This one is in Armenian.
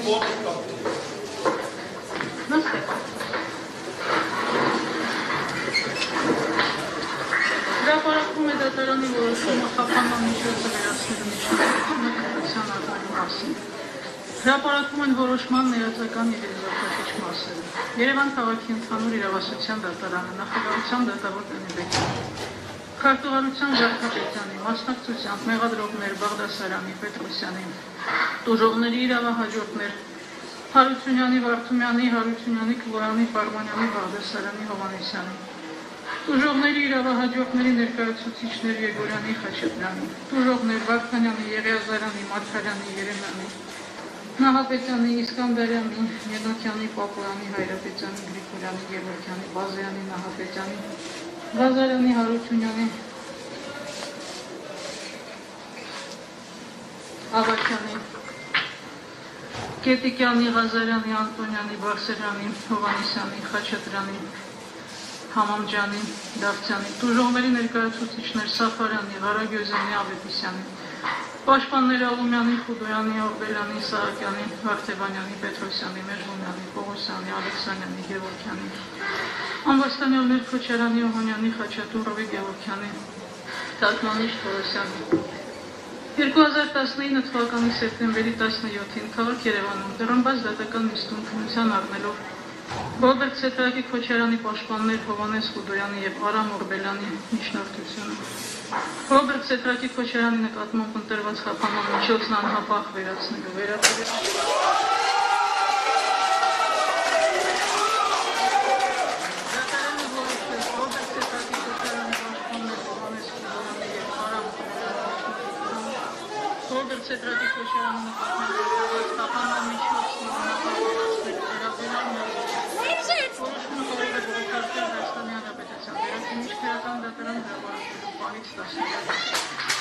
Հրապարակվում է դատարանի որոշումը խափանման միջոցը վերացնելու միջնորդությունը կրթության արտարի մասին։ Հրապարակվում են որոշման ներածական և եզրափակիչ մասերը։ Երևան քաղաքի ընդհանուր իրավասության դատարանը, նախագահության դատավոր Տնիբեկյանի, քարտուղարության Ժառանգապետյանի, մասնակցությամբ մեղադրողներ Բաղդասարյանի, Պետրոսյանի, տուժողների իրավահաջորդներ Հարությունյանի, Վարդումյանի, Հարությունյանի, Քլոյանի, Պարմանյանի, Բաղդասարյանի, Հովհաննիսյանի, տուժողների իրավահաջորդների ներկայացուցիչներ Եգորյանի, Խաչատրյանի, տուժողներ Վարդանյանի, Եղիազարյանի, Մարգարյանի, Երեմյանի, Նահապետյանի, Իսկանդարյանի, Ենոքյանի, Պապոյանի, Հայրապետյանի, Գրիգորյանի, Գևորգյանի, Բազարյանի, Նահապետյանի, Ղազարյանի, Հարությունյանի, Ավակյանի, Կետիկյանի, Ղազարյանի, Անտոնյանի, Բարսեղյանի, Հովհաննիսյանի, Խաչատրյանի, Համամջյանի, Դավթյանի, տուժողների ներկայացուցիչներ Սաֆարյանի, Ղարագյուզյանի, Ավետիսյանի, պաշտպաններ Ալումյանի, Խուդոյանի, Աբելյանի, Սահակյանի, Վարդեվանյանի, Պետրոսյանի, Մեժմունյանի, Պողոսյանի, Ալեքսանյանի, Գևորգյանի, Ամբաստանյալներ Քոչարյանի, Օհանյանի, Խաչատուրովի, Գևորգյանի, Թարգմանիչ Թորոսյանի։ 2019 թվականի սեպտեմբերի 17-ին քաղաք Երևանում դրամբաց դատական նիստում քննության առնելով Ռոբերտ Սեդրակի Քոչարյանի պաշտպաններ Հովհաննես Խուդոյանի և Արամ Օրբելյանի միջնորդությունը Ռոբերտ Սեդրակի Քոչարյանի նկատմամբ ընտրված խափանման միջոցն անհապաղ վերացնելու վերաբերյալ Ռոբերտ Սեդրակի Քոչարյանի նկատմամբ խափանման միջոցն անհապաղ վերացնելու վերաբերյալ որոշումը կարող է գործարկել Հայաստանի Հանրապետության վերաքննիչ քրեական դատարան հրապարակելու պահից 10